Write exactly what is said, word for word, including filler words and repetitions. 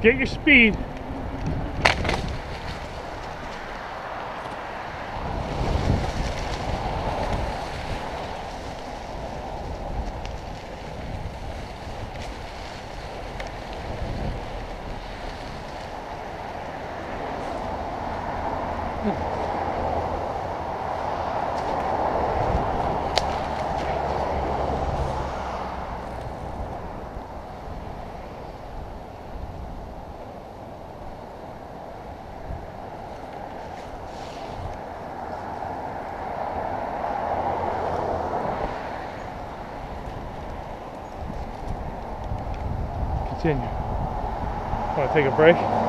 Get your speed. Continue. Want to take a break?